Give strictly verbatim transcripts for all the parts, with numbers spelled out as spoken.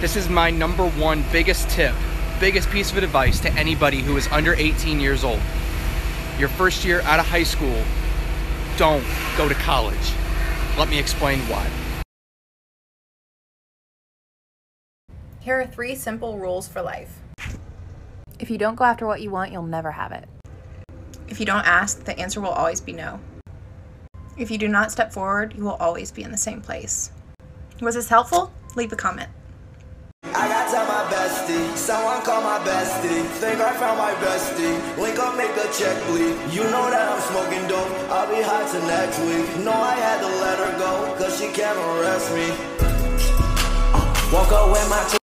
This is my number one biggest tip, biggest piece of advice to anybody who is under eighteen years old. Your first year out of high school, don't go to college. Let me explain why. Here are three simple rules for life. If you don't go after what you want, you'll never have it. If you don't ask, the answer will always be no. If you do not step forward, you will always be in the same place. Was this helpful? Leave a comment. I got tell my bestie, someone call my bestie. Think I found my bestie. Link up, make the check bleed. You know that I'm smoking dope. I'll be high till next week. No, I had to let her go, cause she can't arrest me. Woke up with my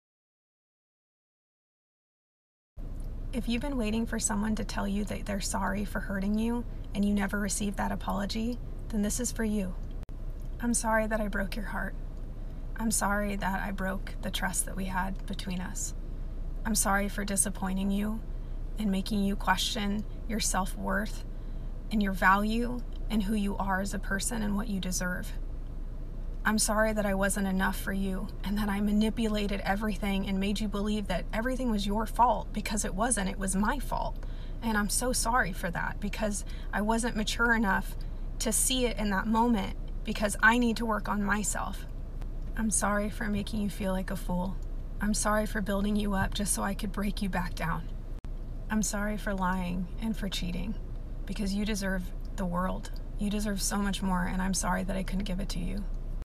If you've been waiting for someone to tell you that they're sorry for hurting you and you never received that apology, then this is for you. I'm sorry that I broke your heart. I'm sorry that I broke the trust that we had between us. I'm sorry for disappointing you and making you question your self-worth and your value and who you are as a person and what you deserve. I'm sorry that I wasn't enough for you and that I manipulated everything and made you believe that everything was your fault, because it wasn't. It was my fault. And I'm so sorry for that, because I wasn't mature enough to see it in that moment, because I need to work on myself. I'm sorry for making you feel like a fool. I'm sorry for building you up just so I could break you back down. I'm sorry for lying and for cheating, because you deserve the world. You deserve so much more, and I'm sorry that I couldn't give it to you.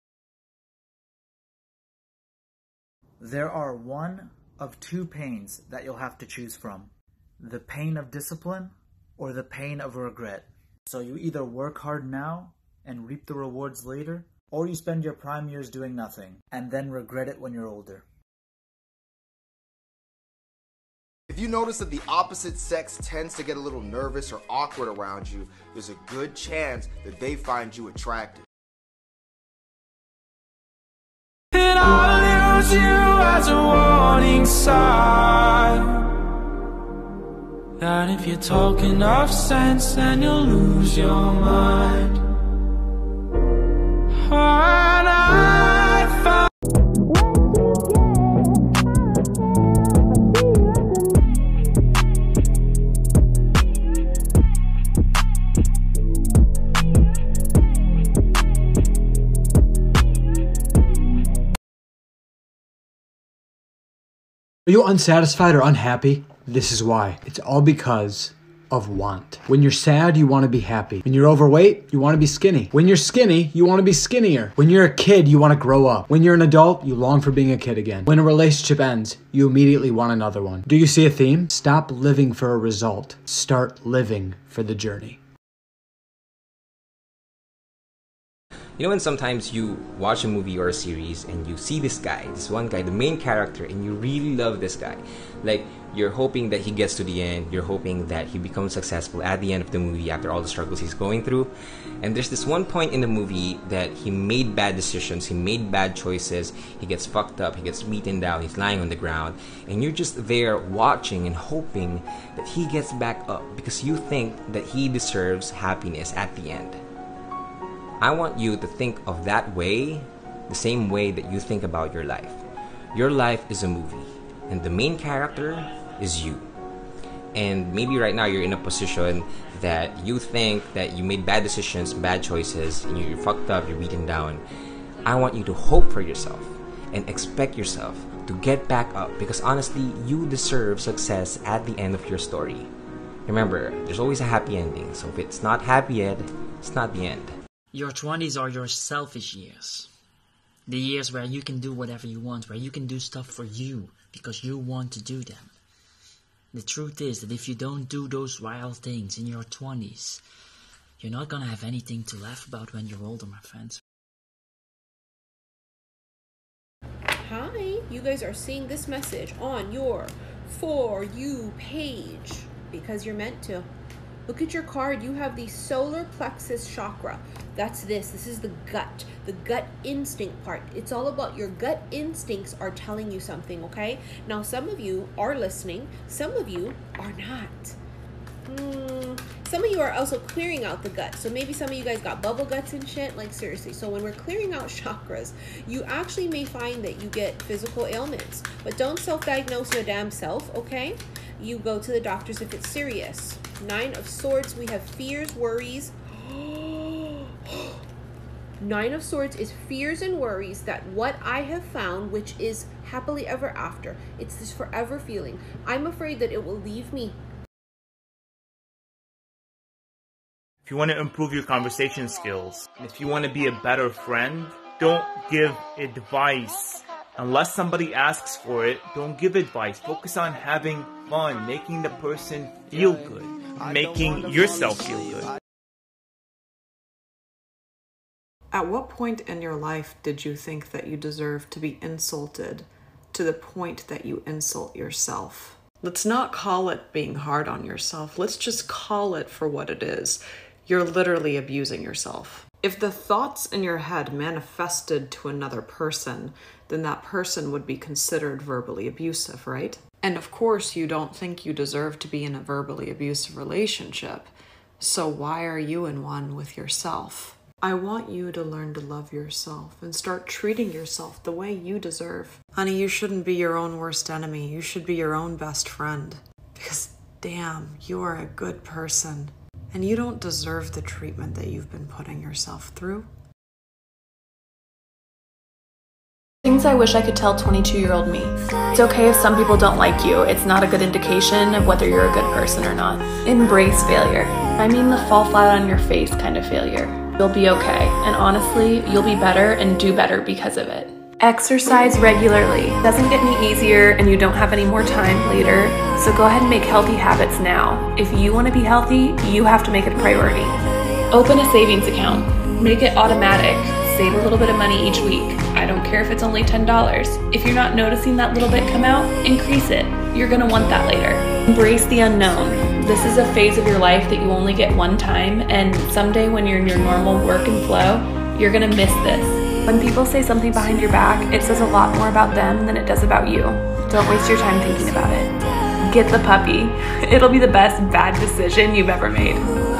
There are one of two pains that you'll have to choose from. The pain of discipline or the pain of regret. So you either work hard now and reap the rewards later, or you spend your prime years doing nothing and then regret it when you're older. If you notice that the opposite sex tends to get a little nervous or awkward around you, there's a good chance that they find you attractive. And I'll use you as a warning sign that if you talk enough sense, then you'll lose your mind. When I found Are you unsatisfied or unhappy? This is why. It's all because of want. When you're sad, you want to be happy. When you're overweight, you want to be skinny. When you're skinny, you want to be skinnier. When you're a kid, you want to grow up. When you're an adult, you long for being a kid again. When a relationship ends, you immediately want another one. Do you see a theme? Stop living for a result. Start living for the journey. You know when sometimes you watch a movie or a series and you see this guy, this one guy, the main character, and you really love this guy. Like, you're hoping that he gets to the end, you're hoping that he becomes successful at the end of the movie after all the struggles he's going through. And there's this one point in the movie that he made bad decisions, he made bad choices, he gets fucked up, he gets beaten down, he's lying on the ground, and you're just there watching and hoping that he gets back up because you think that he deserves happiness at the end. I want you to think of that way, the same way that you think about your life. Your life is a movie, and the main character is you. And maybe right now you're in a position that you think that you made bad decisions, bad choices, and you're fucked up, you're beaten down. I want you to hope for yourself and expect yourself to get back up, because honestly, you deserve success at the end of your story. Remember, there's always a happy ending, so if it's not happy yet, it's not the end. Your twenties are your selfish years. The years where you can do whatever you want, where you can do stuff for you because you want to do them. The truth is that if you don't do those wild things in your twenties, you're not gonna have anything to laugh about when you're older, my friends. Hi, you guys are seeing this message on your For You page because you're meant to. Look at your card. You have the solar plexus chakra. That's this. This is the gut, the gut instinct part. It's all about your gut instincts are telling you something, okay? Now, some of you are listening. Some of you are not. Mm, some of you are also clearing out the gut. So maybe some of you guys got bubble guts and shit. Like, seriously. So when we're clearing out chakras, you actually may find that you get physical ailments. But don't self-diagnose your damn self, okay? You go to the doctors if it's serious. Nine of Swords, we have fears, worries. Nine of Swords is fears and worries that what I have found, which is happily ever after, it's this forever feeling. I'm afraid that it will leave me. If you want to improve your conversation skills, if you want to be a better friend, don't give advice. Unless somebody asks for it, don't give advice. Focus on having fun, making the person feel good, making yourself feel good. At what point in your life did you think that you deserved to be insulted to the point that you insult yourself? Let's not call it being hard on yourself. Let's just call it for what it is. You're literally abusing yourself. If the thoughts in your head manifested to another person, then that person would be considered verbally abusive, right? And of course, you don't think you deserve to be in a verbally abusive relationship. So why are you in one with yourself? I want you to learn to love yourself and start treating yourself the way you deserve. Honey, you shouldn't be your own worst enemy. You should be your own best friend. Because damn, you are a good person. And you don't deserve the treatment that you've been putting yourself through. Things I wish I could tell twenty-two-year-old me. It's okay if some people don't like you. It's not a good indication of whether you're a good person or not. Embrace failure. I mean the fall flat on your face kind of failure. You'll be okay, and honestly, you'll be better and do better because of it. Exercise regularly. It doesn't get any easier and you don't have any more time later, so go ahead and make healthy habits now. If you want to be healthy, you have to make it a priority. Open a savings account. Make it automatic. Save a little bit of money each week. I don't care if it's only ten dollars. If you're not noticing that little bit come out, increase it. You're gonna want that later. Embrace the unknown. This is a phase of your life that you only get one time, and someday when you're in your normal work and flow, you're gonna miss this. When people say something behind your back, it says a lot more about them than it does about you. Don't waste your time thinking about it. Get the puppy. It'll be the best bad decision you've ever made.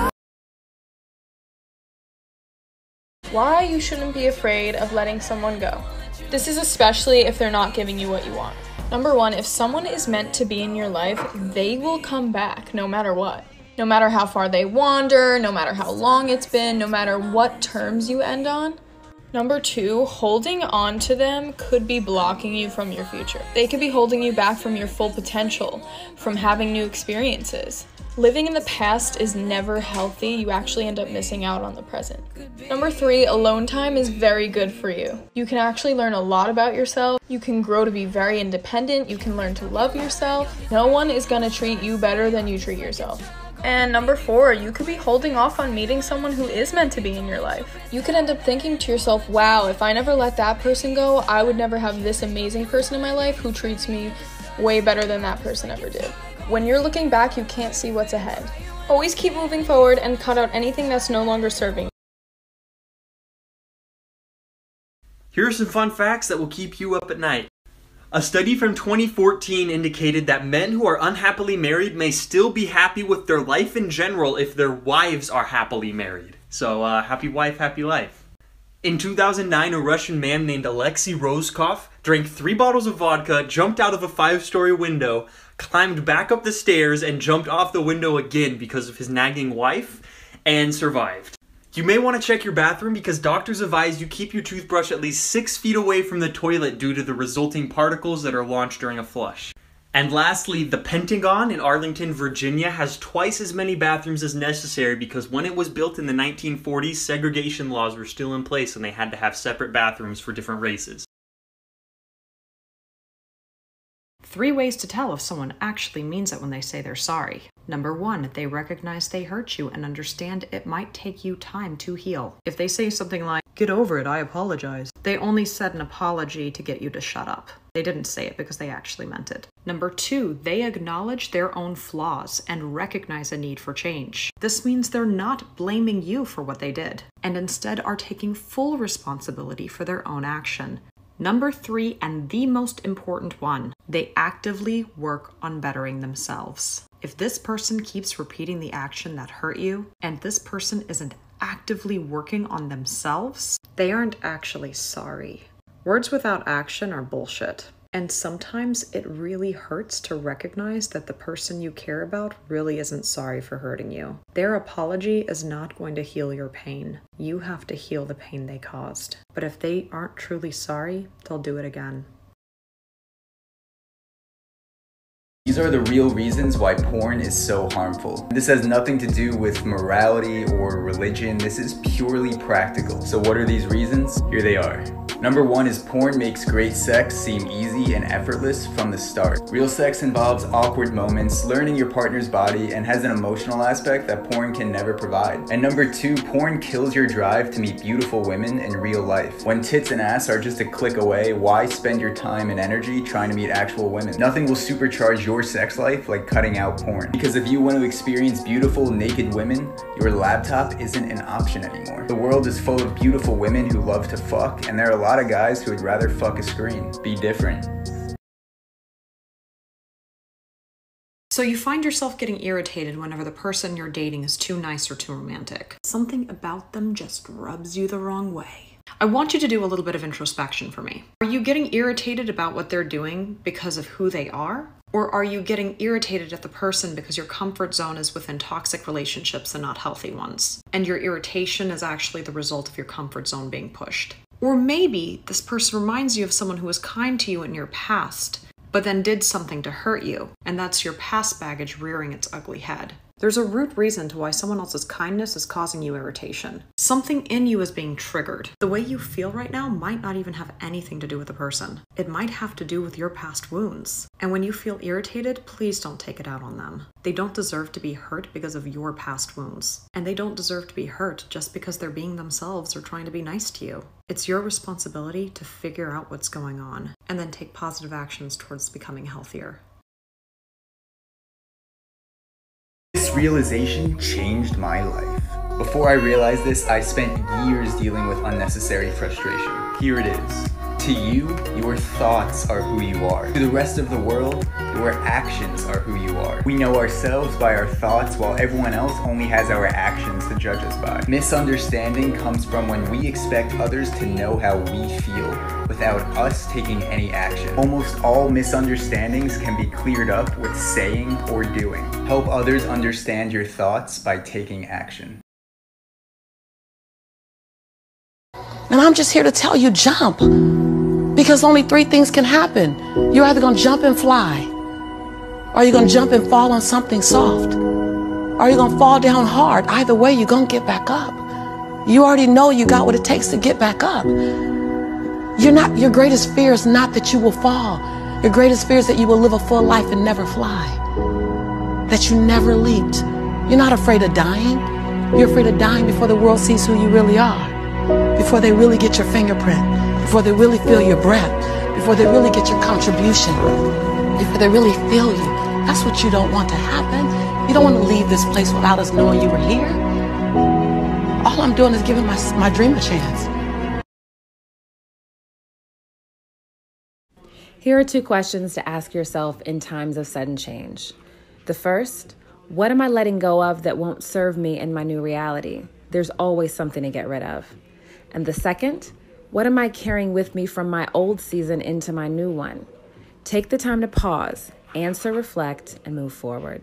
Why you shouldn't be afraid of letting someone go. This is especially if they're not giving you what you want. Number one, if someone is meant to be in your life, they will come back no matter what. No matter how far they wander, no matter how long it's been, no matter what terms you end on. Number two, holding on to them could be blocking you from your future. They could be holding you back from your full potential, from having new experiences. Living in the past is never healthy. You actually end up missing out on the present. Number three, alone time is very good for you. You can actually learn a lot about yourself. You can grow to be very independent. You can learn to love yourself. No one is going to treat you better than you treat yourself. And number four, you could be holding off on meeting someone who is meant to be in your life. You could end up thinking to yourself, wow, if I never let that person go, I would never have this amazing person in my life who treats me way better than that person ever did. When you're looking back, you can't see what's ahead. Always keep moving forward and cut out anything that's no longer serving you. Here are some fun facts that will keep you up at night. A study from twenty fourteen indicated that men who are unhappily married may still be happy with their life in general if their wives are happily married. So, uh, happy wife, happy life. In two thousand nine, a Russian man named Alexei Roscoff drank three bottles of vodka, jumped out of a five-story window, climbed back up the stairs, and jumped off the window again because of his nagging wife, and survived. You may want to check your bathroom because doctors advise you keep your toothbrush at least six feet away from the toilet due to the resulting particles that are launched during a flush. And lastly, the Pentagon in Arlington, Virginia has twice as many bathrooms as necessary because when it was built in the nineteen forties, segregation laws were still in place and they had to have separate bathrooms for different races. Three ways to tell if someone actually means it when they say they're sorry. Number one, they recognize they hurt you and understand it might take you time to heal. If they say something like, "Get over it, I apologize," they only said an apology to get you to shut up. They didn't say it because they actually meant it. Number two, they acknowledge their own flaws and recognize a need for change. This means they're not blaming you for what they did, and instead are taking full responsibility for their own action. Number three, and the most important one, they actively work on bettering themselves. If this person keeps repeating the action that hurt you, and this person isn't actively working on themselves, they aren't actually sorry. Words without action are bullshit. And sometimes it really hurts to recognize that the person you care about really isn't sorry for hurting you. Their apology is not going to heal your pain. You have to heal the pain they caused. But if they aren't truly sorry, they'll do it again. These are the real reasons why porn is so harmful. This has nothing to do with morality or religion. This is purely practical. So what are these reasons? Here they are. Number one is porn makes great sex seem easy and effortless from the start. Real sex involves awkward moments, learning your partner's body, and has an emotional aspect that porn can never provide. And number two, porn kills your drive to meet beautiful women in real life. When tits and ass are just a click away, why spend your time and energy trying to meet actual women? Nothing will supercharge your sex life like cutting out porn. Because if you want to experience beautiful naked women, your laptop isn't an option anymore. The world is full of beautiful women who love to fuck, and there are a lot A lot of guys who would rather fuck a screen. Be different. So you find yourself getting irritated whenever the person you're dating is too nice or too romantic. Something about them just rubs you the wrong way. I want you to do a little bit of introspection for me. Are you getting irritated about what they're doing because of who they are? Or are you getting irritated at the person because your comfort zone is within toxic relationships and not healthy ones? And your irritation is actually the result of your comfort zone being pushed. Or maybe this person reminds you of someone who was kind to you in your past, but then did something to hurt you, and that's your past baggage rearing its ugly head. There's a root reason to why someone else's kindness is causing you irritation. Something in you is being triggered. The way you feel right now might not even have anything to do with the person. It might have to do with your past wounds. And when you feel irritated, please don't take it out on them. They don't deserve to be hurt because of your past wounds. And they don't deserve to be hurt just because they're being themselves or trying to be nice to you. It's your responsibility to figure out what's going on and then take positive actions towards becoming healthier. This realization changed my life. Before I realized this, I spent years dealing with unnecessary frustration. Here it is. To you, your thoughts are who you are. To the rest of the world, your actions are who you are. We know ourselves by our thoughts, while everyone else only has our actions to judge us by. Misunderstanding comes from when we expect others to know how we feel without us taking any action. Almost all misunderstandings can be cleared up with saying or doing. Help others understand your thoughts by taking action. And I'm just here to tell you, jump. Because only three things can happen. You're either going to jump and fly, or you're going to jump and fall on something soft, or you're going to fall down hard. Either way, you're going to get back up. You already know you got what it takes to get back up. You're not, your greatest fear is not that you will fall. Your greatest fear is that you will live a full life and never fly. That you never leaped. You're not afraid of dying. You're afraid of dying before the world sees who you really are. Before they really get your fingerprint, before they really feel your breath, before they really get your contribution, before they really feel you. That's what you don't want to happen. You don't want to leave this place without us knowing you were here. All I'm doing is giving my, my dream a chance. Here are two questions to ask yourself in times of sudden change. The first, what am I letting go of that won't serve me in my new reality? There's always something to get rid of. And the second, what am I carrying with me from my old season into my new one? Take the time to pause, answer, reflect, and move forward.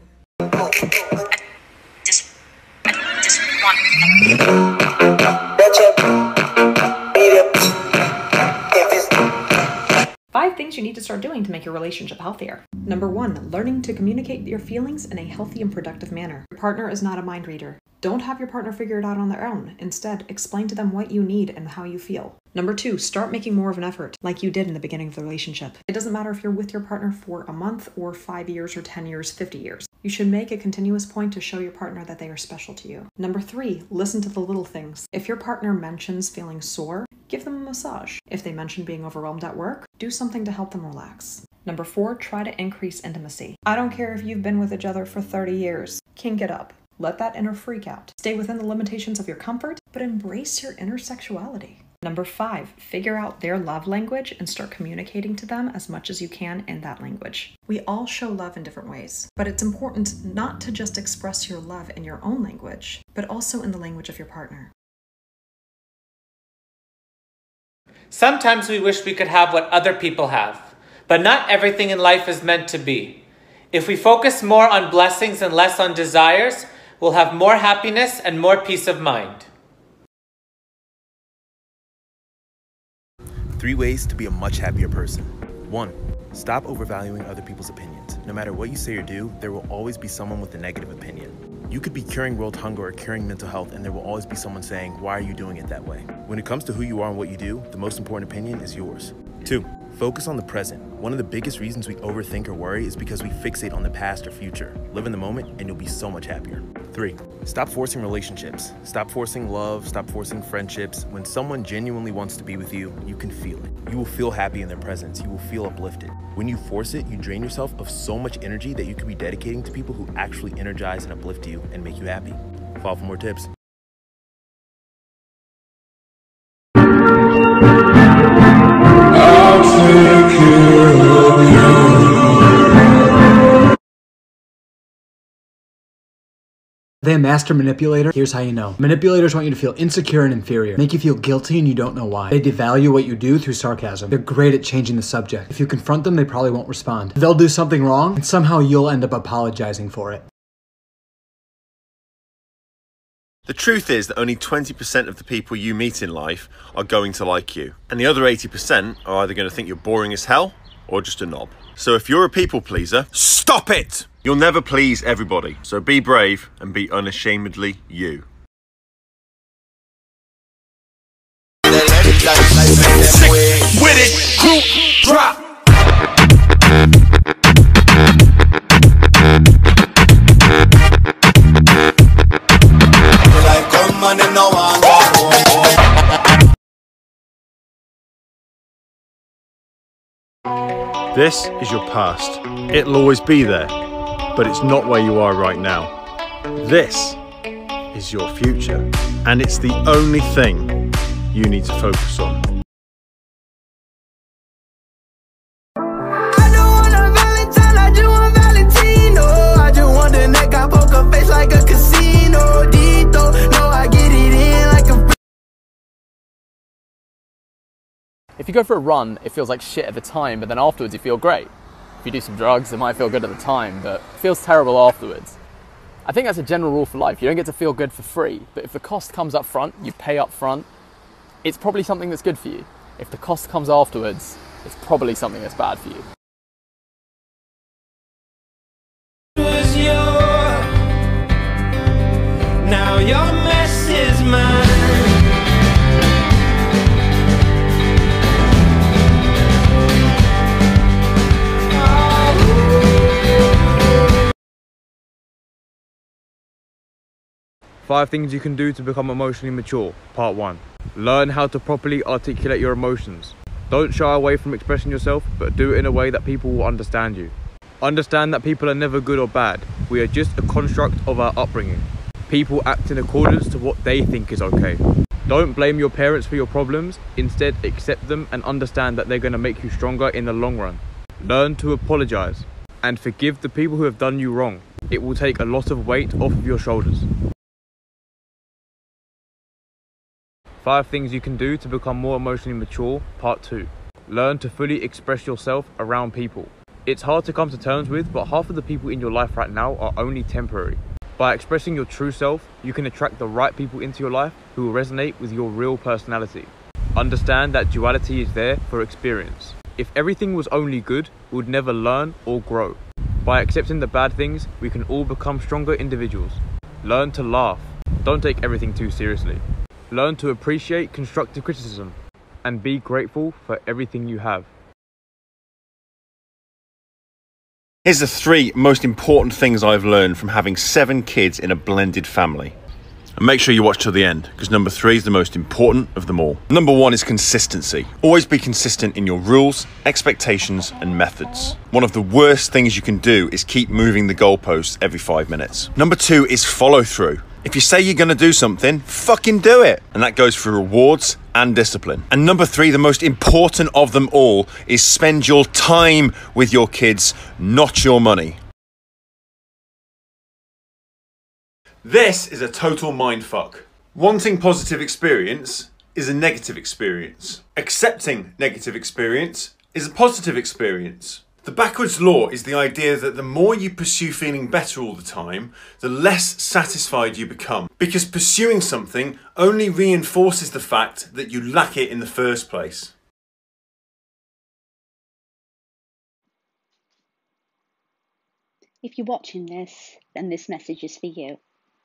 Five things you need to start doing to make your relationship healthier. Number one, learning to communicate your feelings in a healthy and productive manner. Your partner is not a mind reader. Don't have your partner figure it out on their own. Instead, explain to them what you need and how you feel. Number two, start making more of an effort, like you did in the beginning of the relationship. It doesn't matter if you're with your partner for a month or five years or ten years, fifty years. You should make a continuous point to show your partner that they are special to you. Number three, listen to the little things. If your partner mentions feeling sore, give them a massage. If they mention being overwhelmed at work, do something to help them relax. Number four, try to increase intimacy. I don't care if you've been with each other for thirty years. Kink it up. Let that inner freak out. Stay within the limitations of your comfort, but embrace your inner sexuality. Number five, figure out their love language and start communicating to them as much as you can in that language. We all show love in different ways, but it's important not to just express your love in your own language, but also in the language of your partner. Sometimes we wish we could have what other people have, but not everything in life is meant to be. If we focus more on blessings and less on desires, we'll have more happiness and more peace of mind. Three ways to be a much happier person. One, stop overvaluing other people's opinions. No matter what you say or do, there will always be someone with a negative opinion. You could be curing world hunger or curing mental health, and there will always be someone saying, why are you doing it that way? When it comes to who you are and what you do, the most important opinion is yours. Two, focus on the present. One of the biggest reasons we overthink or worry is because we fixate on the past or future. Live in the moment and you'll be so much happier. Three, stop forcing relationships. Stop forcing love, stop forcing friendships. When someone genuinely wants to be with you, you can feel it. You will feel happy in their presence. You will feel uplifted. When you force it, you drain yourself of so much energy that you could be dedicating to people who actually energize and uplift you and make you happy. Follow for more tips. Are they a master manipulator? Here's how you know. Manipulators want you to feel insecure and inferior, make you feel guilty and you don't know why. They devalue what you do through sarcasm. They're great at changing the subject. If you confront them, they probably won't respond. They'll do something wrong, and somehow you'll end up apologizing for it. The truth is that only twenty percent of the people you meet in life are going to like you. And the other eighty percent are either going to think you're boring as hell or just a knob. So if you're a people pleaser, stop it! You'll never please everybody. So be brave and be unashamedly you. Sick with it, group drop. This is your past. It'll always be there, but it's not where you are right now. This is your future, and it's the only thing you need to focus on. I don't want a Valentine, I just want Valentino. I just want the neck, I poke her face like a casino. Dito, no, I get it in like a... If you go for a run, it feels like shit at the time, but then afterwards you feel great. If you do some drugs, it might feel good at the time, but it feels terrible afterwards. I think that's a general rule for life. You don't get to feel good for free, but if the cost comes up front, you pay up front, it's probably something that's good for you. If the cost comes afterwards, it's probably something that's bad for you. Now your mess is mine. Five things you can do to become emotionally mature. Part one. Learn how to properly articulate your emotions. Don't shy away from expressing yourself, but do it in a way that people will understand you. Understand that people are never good or bad. We are just a construct of our upbringing. People act in accordance to what they think is okay. Don't blame your parents for your problems. Instead, accept them and understand that they're going to make you stronger in the long run. Learn to apologize and forgive the people who have done you wrong. It will take a lot of weight off of your shoulders. Five things you can do to become more emotionally mature. Part two. Learn to fully express yourself around people. It's hard to come to terms with, but half of the people in your life right now are only temporary. By expressing your true self, you can attract the right people into your life who will resonate with your real personality. Understand that duality is there for experience. If everything was only good, we would never learn or grow. By accepting the bad things, we can all become stronger individuals. Learn to laugh. Don't take everything too seriously. Learn to appreciate constructive criticism and be grateful for everything you have. Here's the three most important things I've learned from having seven kids in a blended family. And make sure you watch till the end, because number three is the most important of them all. Number one is consistency. Always be consistent in your rules, expectations, and methods. One of the worst things you can do is keep moving the goalposts every five minutes. Number two is follow through. If you say you're going to do something, fucking do it. And that goes for rewards and discipline. And number three, the most important of them all, is spend your time with your kids, not your money. This is a total mindfuck. Wanting positive experience is a negative experience. Accepting negative experience is a positive experience. The backwards law is the idea that the more you pursue feeling better all the time, the less satisfied you become. Because pursuing something only reinforces the fact that you lack it in the first place. If you're watching this, then this message is for you.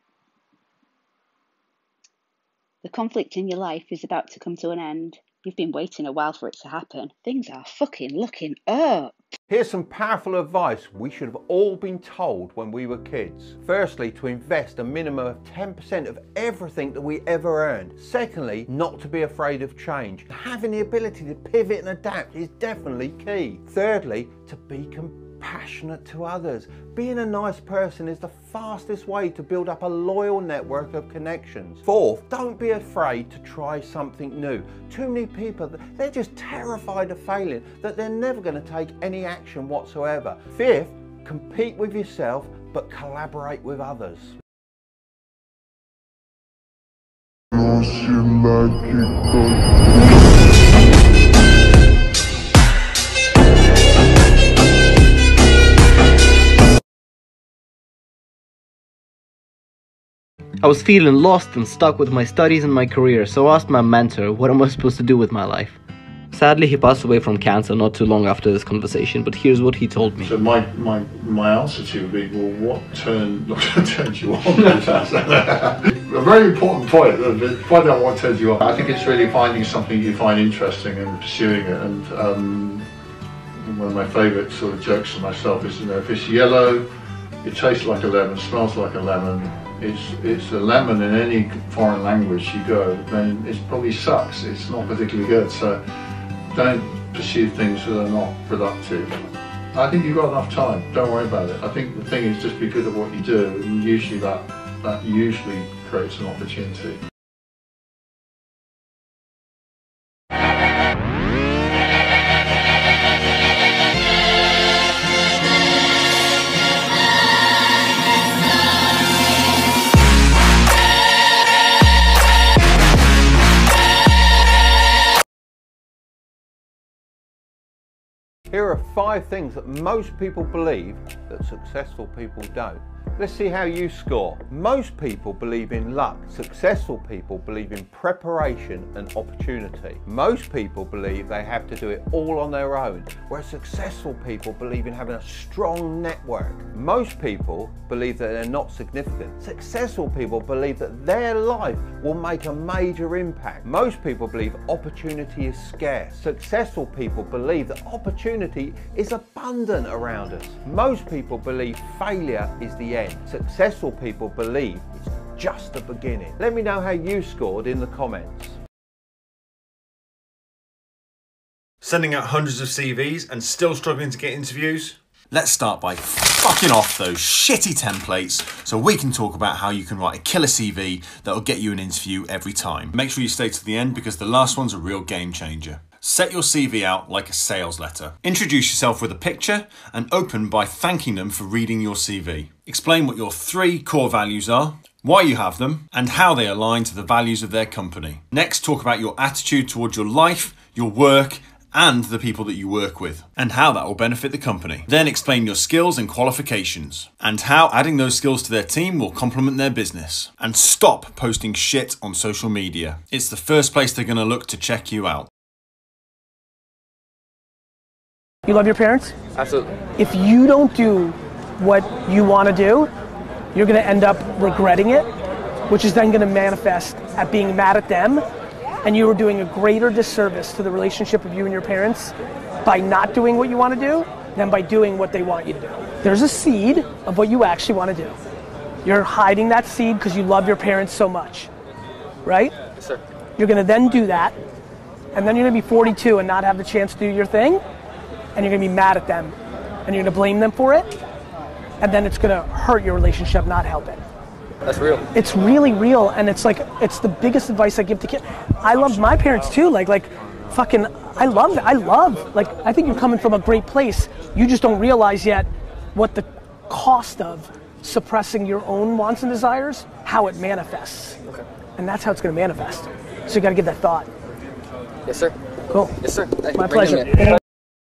The conflict in your life is about to come to an end. You've been waiting a while for it to happen. Things are fucking looking up. Here's some powerful advice we should have all been told when we were kids. Firstly, to invest a minimum of ten percent of everything that we ever earned. Secondly, not to be afraid of change. Having the ability to pivot and adapt is definitely key. Thirdly, to be compassionate to others. Being a nice person is the fastest way to build up a loyal network of connections. Fourth, don't be afraid to try something new. Too many people, they're just terrified of failing, that they're never going to take any action whatsoever. Fifth, compete with yourself but collaborate with others. I was feeling lost and stuck with my studies and my career, so I asked my mentor, what am I supposed to do with my life? Sadly, he passed away from cancer not too long after this conversation, but here's what he told me. So my, my, my answer to you would be, well, what turn, what turns you on? A very important point, find out what turns you on. I think it's really finding something you find interesting and pursuing it. And um, one of my favourite sort of jokes to myself is, you know, if it's yellow, it tastes like a lemon, smells like a lemon, It's, it's a lemon in any foreign language you go, then it probably sucks. It's not particularly good. So don't pursue things that are not productive. I think you've got enough time. Don't worry about it. I think the thing is just be good at what you do, and usually that, that usually creates an opportunity. Here are five things that most people believe that successful people don't. Let's see how you score. Most people believe in luck. Successful people believe in preparation and opportunity. Most people believe they have to do it all on their own, whereas successful people believe in having a strong network. Most people believe that they're not significant. Successful people believe that their life will make a major impact. Most people believe opportunity is scarce. Successful people believe that opportunity is abundant around us. Most people believe failure is the end. Successful people believe it's just the beginning. Let me know how you scored in the comments. Sending out hundreds of C Vs and still struggling to get interviews? Let's start by fucking off those shitty templates so we can talk about how you can write a killer C V that will get you an interview every time. Make sure you stay to the end because the last one's a real game changer. Set your C V out like a sales letter. Introduce yourself with a picture and open by thanking them for reading your C V. Explain what your three core values are, why you have them, and how they align to the values of their company. Next, talk about your attitude towards your life, your work, and the people that you work with, and how that will benefit the company. Then explain your skills and qualifications, and how adding those skills to their team will complement their business. And stop posting shit on social media. It's the first place they're gonna look to check you out. You love your parents? Absolutely. If you don't do what you want to do, you're going to end up regretting it, which is then going to manifest at being mad at them, and you are doing a greater disservice to the relationship of you and your parents by not doing what you want to do than by doing what they want you to do. There's a seed of what you actually want to do. You're hiding that seed because you love your parents so much, right? Yes, sir. You're going to then do that, and then you're going to be forty-two and not have the chance to do your thing, and you're gonna be mad at them, and you're gonna blame them for it, and then it's gonna hurt your relationship, not help it. That's real. It's really real, and it's like, it's the biggest advice I give to kids. I loved my parents too, like, like, fucking, I love, I love, like, I think you're coming from a great place. You just don't realize yet what the cost of suppressing your own wants and desires, how it manifests. Okay. And that's how it's gonna manifest. So you gotta give that thought. Yes, sir. Cool. Yes, sir. Hey, My bring him pleasure. in.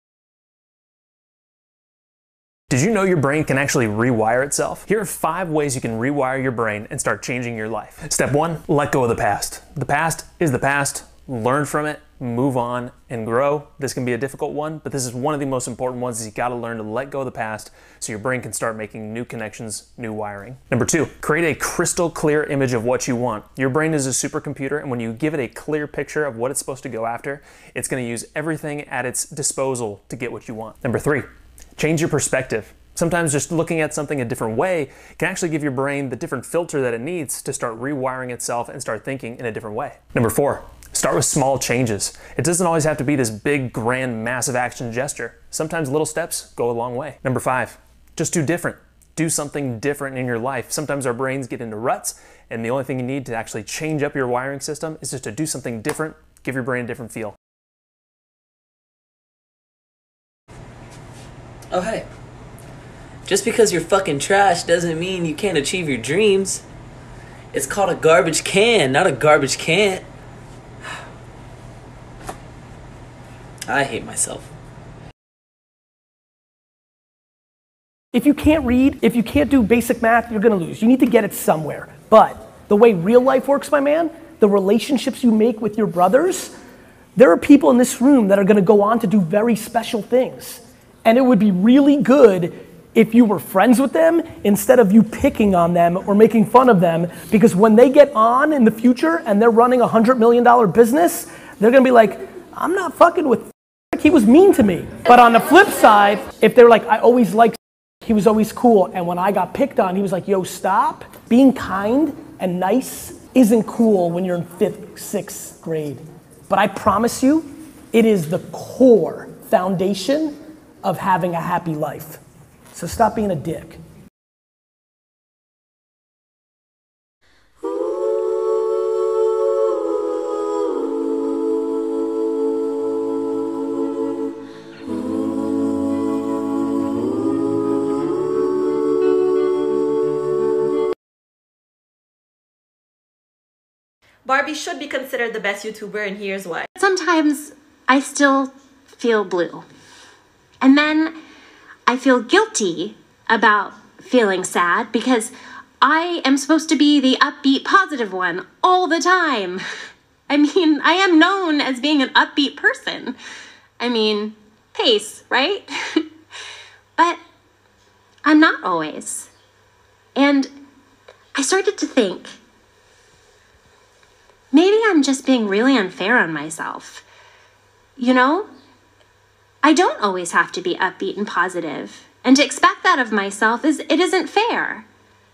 Did you know your brain can actually rewire itself? Here are five ways you can rewire your brain and start changing your life. Step one, let go of the past. The past is the past. Learn from it, move on, and grow. This can be a difficult one, but this is one of the most important ones is you gotta learn to let go of the past so your brain can start making new connections, new wiring. Number two, create a crystal clear image of what you want. Your brain is a supercomputer, and when you give it a clear picture of what it's supposed to go after, it's gonna use everything at its disposal to get what you want. Number three, change your perspective. Sometimes just looking at something a different way can actually give your brain the different filter that it needs to start rewiring itself and start thinking in a different way. Number four, start with small changes. It doesn't always have to be this big, grand, massive action gesture. Sometimes little steps go a long way. Number five, just do different. Do something different in your life. Sometimes our brains get into ruts, and the only thing you need to actually change up your wiring system is just to do something different, give your brain a different feel. Oh, hey. Just because you're fucking trash doesn't mean you can't achieve your dreams. It's called a garbage can, not a garbage can't. I hate myself. If you can't read, if you can't do basic math, you're gonna lose. You need to get it somewhere. But the way real life works, my man, the relationships you make with your brothers, there are people in this room that are gonna go on to do very special things. And it would be really good if you were friends with them instead of you picking on them or making fun of them, because when they get on in the future and they're running a hundred million dollar business, they're gonna be like, I'm not fucking with he was mean to me. But on the flip side, if they're like, I always liked he was always cool, and when I got picked on, he was like, yo, stop. Being kind and nice isn't cool when you're in fifth, sixth grade. But I promise you, it is the core foundation of having a happy life. So stop being a dick. Barbie should be considered the best YouTuber, and here's why. Sometimes I still feel blue. And then I feel guilty about feeling sad because I am supposed to be the upbeat, positive one all the time. I mean, I am known as being an upbeat person. I mean, pace, right? But I'm not always. And I started to think, maybe I'm just being really unfair on myself. You know? I don't always have to be upbeat and positive. And to expect that of myself is, it isn't fair.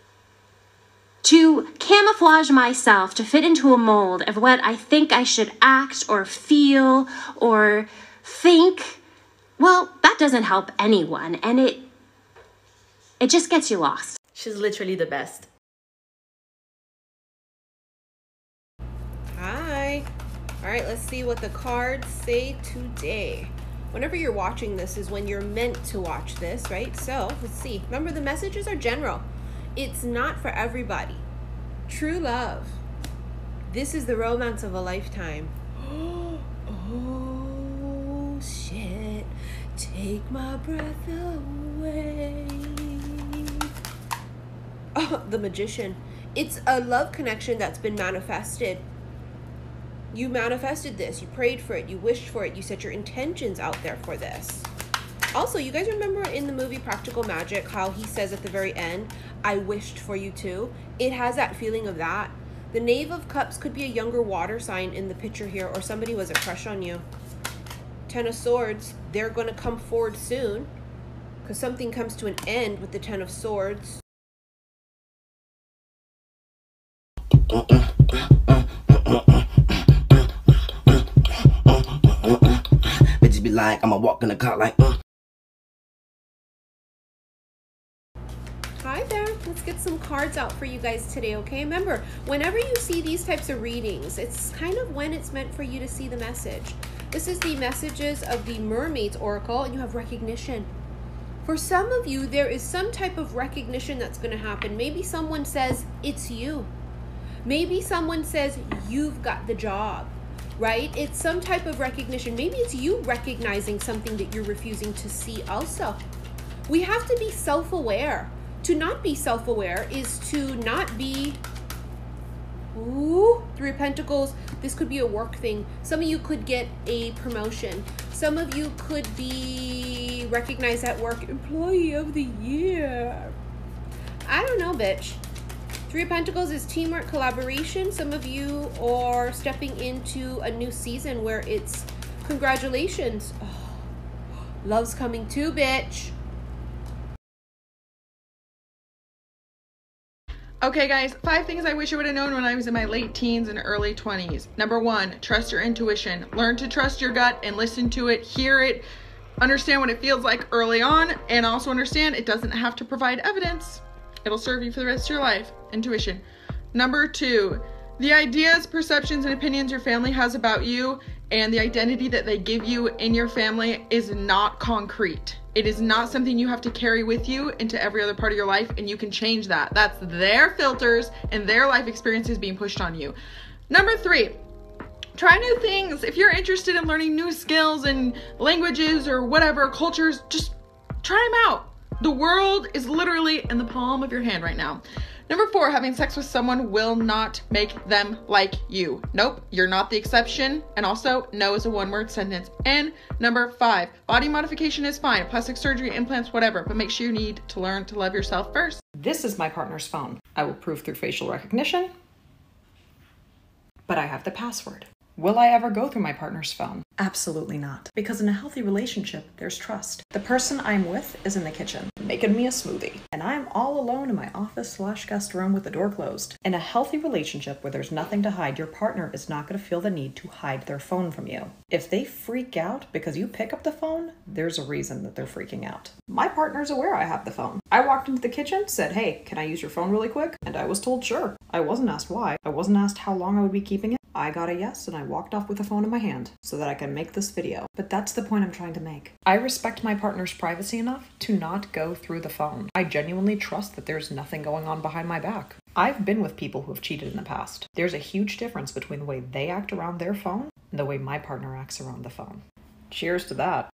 To camouflage myself to fit into a mold of what I think I should act or feel or think, well, that doesn't help anyone, and it, it just gets you lost. She's literally the best. Hi. All right, let's see what the cards say today. Whenever you're watching this is when you're meant to watch this, right? So let's see. Remember, the messages are general. It's not for everybody. True love. This is the romance of a lifetime. Oh, shit. Take my breath away. Oh, the Magician. It's a love connection that's been manifested. You manifested this, you prayed for it, you wished for it, you set your intentions out there for this. Also, you guys remember in the movie Practical Magic how he says at the very end, I wished for you too? It has that feeling of that. The Knave of Cups could be a younger water sign in the picture here, or somebody was a crush on you. Ten of Swords, they're going to come forward soon because something comes to an end with the Ten of Swords. Bitches be like, I'ma walk in the car like, uh. Hi there. let's get some cards out for you guys today, okay? Remember, whenever you see these types of readings, it's kind of when it's meant for you to see the message. This is the messages of the Mermaid's Oracle, and you have recognition. For some of you, there is some type of recognition that's going to happen. Maybe someone says, it's you. Maybe someone says, you've got the job, right? It's some type of recognition. Maybe it's you recognizing something that you're refusing to see also. We have to be self-aware. To not be self-aware is to not be, ooh, Three of Pentacles. This could be a work thing. Some of you could get a promotion. Some of you could be recognized at work, Employee of the Year. I don't know, bitch. Three of Pentacles is teamwork, collaboration. Some of you are stepping into a new season where it's congratulations. Oh, love's coming too, bitch. Okay guys, five things I wish I would have known when I was in my late teens and early twenties. Number one, trust your intuition. Learn to trust your gut and listen to it, hear it, understand what it feels like early on, and also understand it doesn't have to provide evidence. It'll serve you for the rest of your life. Intuition. Number two, the ideas, perceptions, and opinions your family has about you and the identity that they give you in your family is not concrete. It is not something you have to carry with you into every other part of your life, and you can change that. That's their filters and their life experiences being pushed on you. Number three, try new things. If you're interested in learning new skills and languages or whatever, cultures, just try them out. The world is literally in the palm of your hand right now. Number four, having sex with someone will not make them like you. Nope, you're not the exception. And also, no is a one-word sentence. And number five, body modification is fine. Plastic surgery, implants, whatever. But make sure you need to learn to love yourself first. This is my partner's phone. I will prove through facial recognition, but I have the password. Will I ever go through my partner's phone? Absolutely not. Because in a healthy relationship, there's trust. The person I'm with is in the kitchen, making me a smoothie. And I'm all alone in my office slash guest room with the door closed. In a healthy relationship where there's nothing to hide, your partner is not going to feel the need to hide their phone from you. If they freak out because you pick up the phone, there's a reason that they're freaking out. My partner's aware I have the phone. I walked into the kitchen, said, hey, can I use your phone really quick? And I was told sure. I wasn't asked why. I wasn't asked how long I would be keeping it. I got a yes, and I walked off with the phone in my hand so that I can make this video. But that's the point I'm trying to make. I respect my partner's privacy enough to not go through the phone. I genuinely trust that there's nothing going on behind my back. I've been with people who have cheated in the past. There's a huge difference between the way they act around their phone and the way my partner acts around the phone. Cheers to that.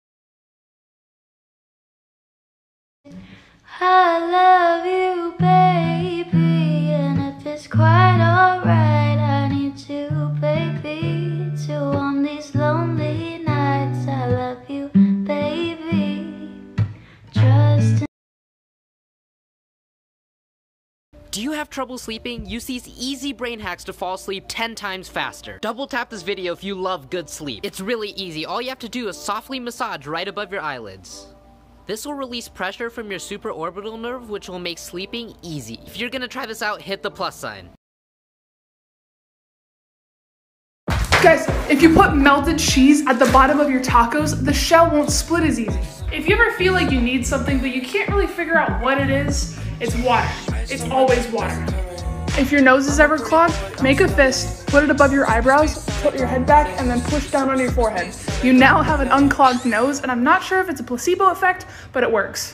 I love you, baby, and if it's quite alright, I need you, baby, to warm these lonely nights. I love you, baby, trust. Do you have trouble sleeping? Use these easy brain hacks to fall asleep ten times faster. Double tap this video if you love good sleep. It's really easy. All you have to do is softly massage right above your eyelids. This will release pressure from your supraorbital nerve, which will make sleeping easy. If you're gonna try this out, hit the plus sign. Guys, if you put melted cheese at the bottom of your tacos, the shell won't split as easy. If you ever feel like you need something but you can't really figure out what it is, it's water. It's always water. If your nose is ever clogged, make a fist, put it above your eyebrows, put your head back, and then push down on your forehead. You now have an unclogged nose, and I'm not sure if it's a placebo effect, but it works.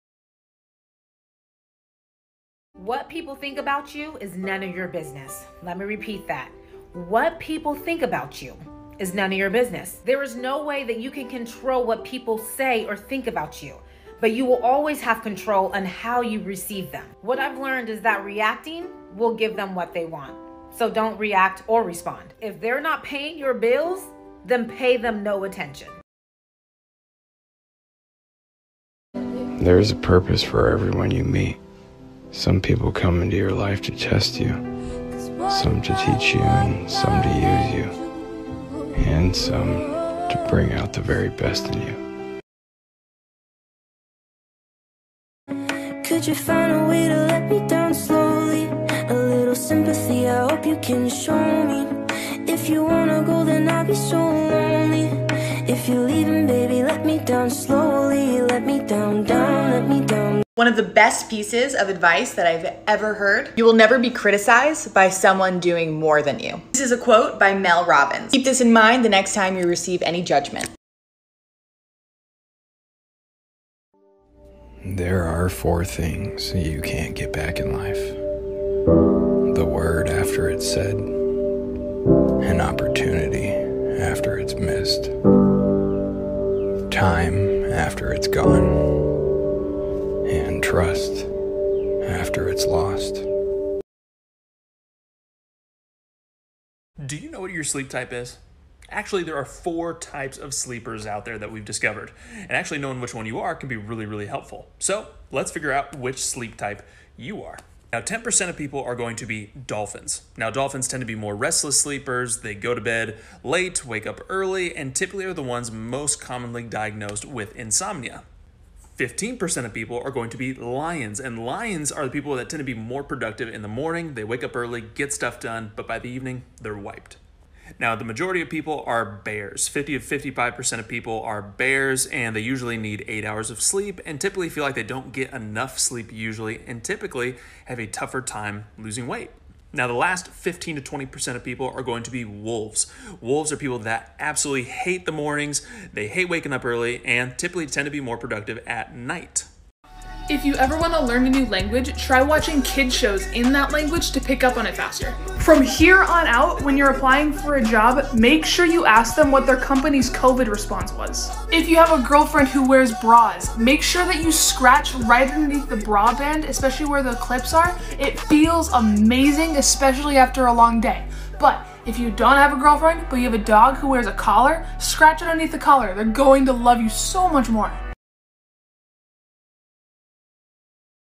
What people think about you is none of your business. Let me repeat that. What people think about you is none of your business. There is no way that you can control what people say or think about you, but you will always have control on how you receive them. What I've learned is that reacting will give them what they want. So don't react or respond. If they're not paying your bills, then pay them no attention. There is a purpose for everyone you meet. Some people come into your life to test you, some to teach you, and some to use you, and some to bring out the very best in you. Could you find a way to let me down slowly? A little sympathy, I hope you can show me. If you wanna go, then I'll be so lonely. If you're leaving, baby, let me down slowly. Let me down, down, let me down. One of the best pieces of advice that I've ever heard: you will never be criticized by someone doing more than you. This is a quote by Mel Robbins. Keep this in mind the next time you receive any judgment. There are four things you can't get back in life: the word after it's said, an opportunity after it's missed, time after it's gone, and trust after it's lost. Do you know what your sleep type is? Actually, there are four types of sleepers out there that we've discovered. And actually knowing which one you are can be really, really helpful. So let's figure out which sleep type you are. Now, ten percent of people are going to be dolphins. Now, dolphins tend to be more restless sleepers. They go to bed late, wake up early, and typically are the ones most commonly diagnosed with insomnia. fifteen percent of people are going to be lions, and lions are the people that tend to be more productive in the morning. They wake up early, get stuff done, but by the evening, they're wiped. Now, the majority of people are bears. fifty to fifty-five percent of people are bears, and they usually need eight hours of sleep and typically feel like they don't get enough sleep usually, and typically have a tougher time losing weight. Now, the last fifteen to twenty percent of people are going to be wolves. Wolves are people that absolutely hate the mornings, they hate waking up early, and typically tend to be more productive at night. If you ever want to learn a new language, try watching kid shows in that language to pick up on it faster. From here on out, when you're applying for a job, make sure you ask them what their company's COVID response was. If you have a girlfriend who wears bras, make sure that you scratch right underneath the bra band, especially where the clips are. It feels amazing, especially after a long day. But if you don't have a girlfriend, but you have a dog who wears a collar, scratch underneath the collar. They're going to love you so much more.